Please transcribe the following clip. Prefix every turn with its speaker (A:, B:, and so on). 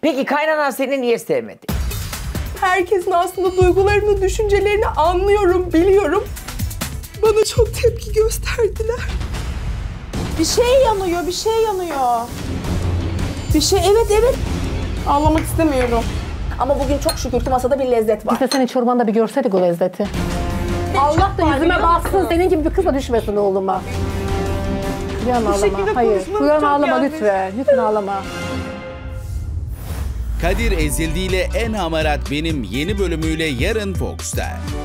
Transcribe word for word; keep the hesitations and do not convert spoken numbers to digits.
A: Peki kaynanan seni niye sevmedi?
B: Herkesin aslında duygularını, düşüncelerini anlıyorum, biliyorum. Bana çok tepki gösterdiler.
C: Bir şey yanıyor, bir şey yanıyor. Bir şey, evet evet. Ağlamak istemiyorum. Ama bugün çok şükür ki masada bir lezzet var.
D: Biz de senin çorbanda bir görseydik o lezzeti. Allah da yüzüme baksın, senin gibi bir kızla düşmesin oğluma. Uyan ağlama, hayır. Uyan ağlama lütfen, lütfen ağlama.
E: Kadir Ezildi ile En Hamarat Benim yeni bölümüyle yarın Fox'ta.